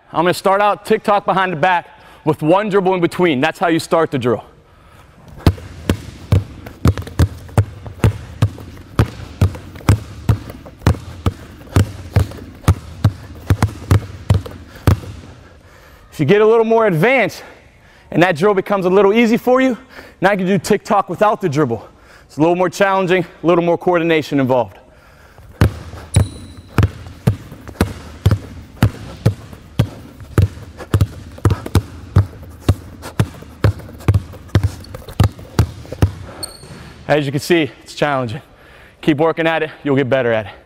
I'm going to start out tick-tock behind the back with one dribble in between. That's how you start the drill. If you get a little more advanced and that drill becomes a little easy for you, now you can do tick-tock without the dribble. It's a little more challenging, a little more coordination involved. As you can see, it's challenging. Keep working at it, you'll get better at it.